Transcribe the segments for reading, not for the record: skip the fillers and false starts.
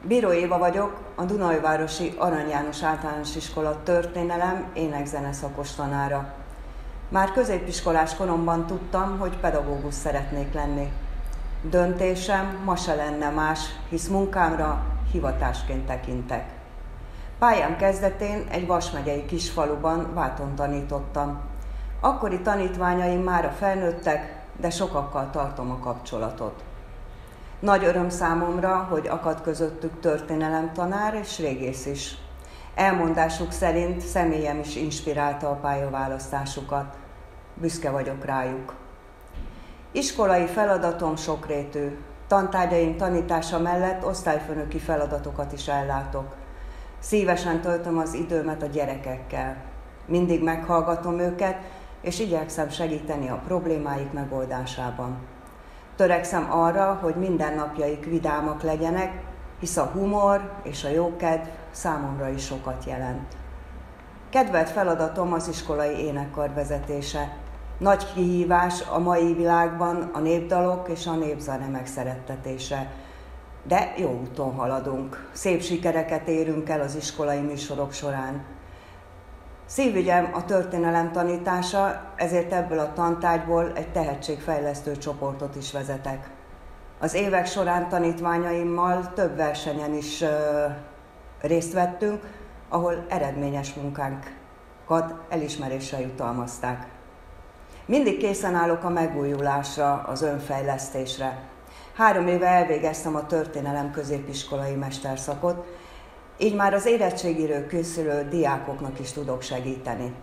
Bíró Éva vagyok, a Dunaújvárosi Arany János Általános Iskola történelem ének-zene szakos tanára. Már középiskolás koromban tudtam, hogy pedagógus szeretnék lenni. Döntésem ma se lenne más, hisz munkámra hivatásként tekintek. Pályám kezdetén egy Vas megyei kisfaluban Váton tanítottam. Akkori tanítványaim mára felnőttek, de sokakkal tartom a kapcsolatot. Nagy öröm számomra, hogy akad közöttük történelemtanár és régész is. Elmondásuk szerint személyem is inspirálta a pályaválasztásukat. Büszke vagyok rájuk. Iskolai feladatom sokrétű. Tantárgyaim tanítása mellett osztályfőnöki feladatokat is ellátok. Szívesen töltöm az időmet a gyerekekkel. Mindig meghallgatom őket, és igyekszem segíteni a problémáik megoldásában. Törekszem arra, hogy mindennapjaik vidámak legyenek, hisz a humor és a jókedv számomra is sokat jelent. Kedvelt feladatom az iskolai énekkar vezetése. Nagy kihívás a mai világban a népdalok és a népzene megszerettetése. De jó úton haladunk. Szép sikereket érünk el az iskolai műsorok során. Szívügyem a történelem tanítása, ezért ebből a tantárgyból egy tehetségfejlesztő csoportot is vezetek. Az évek során tanítványaimmal több versenyen is részt vettünk, ahol eredményes munkánkat elismerésre jutalmazták. Mindig készen állok a megújulásra, az önfejlesztésre. 3 éve elvégeztem a történelem középiskolai mesterszakot, így már az érettségire készülő diákoknak is tudok segíteni.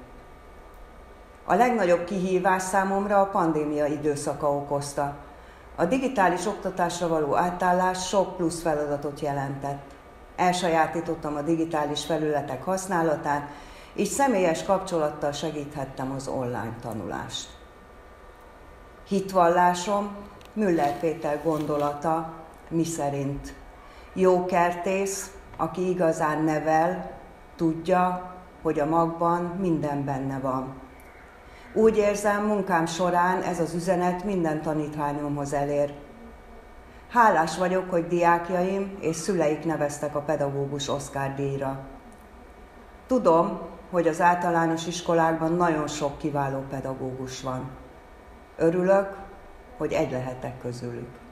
A legnagyobb kihívás számomra a pandémia időszaka okozta. A digitális oktatásra való átállás sok plusz feladatot jelentett. Elsajátítottam a digitális felületek használatát, így személyes kapcsolattal segíthettem az online tanulást. Hitvallásom Müller Péter gondolata, miszerint jó kertész, aki igazán nevel, tudja, hogy a magban minden benne van. Úgy érzem, munkám során ez az üzenet minden tanítványomhoz elér. Hálás vagyok, hogy diákjaim és szüleik neveztek a pedagógus Oscar-díjra. Tudom, hogy az általános iskolákban nagyon sok kiváló pedagógus van. Örülök, hogy egy lehetek közülük.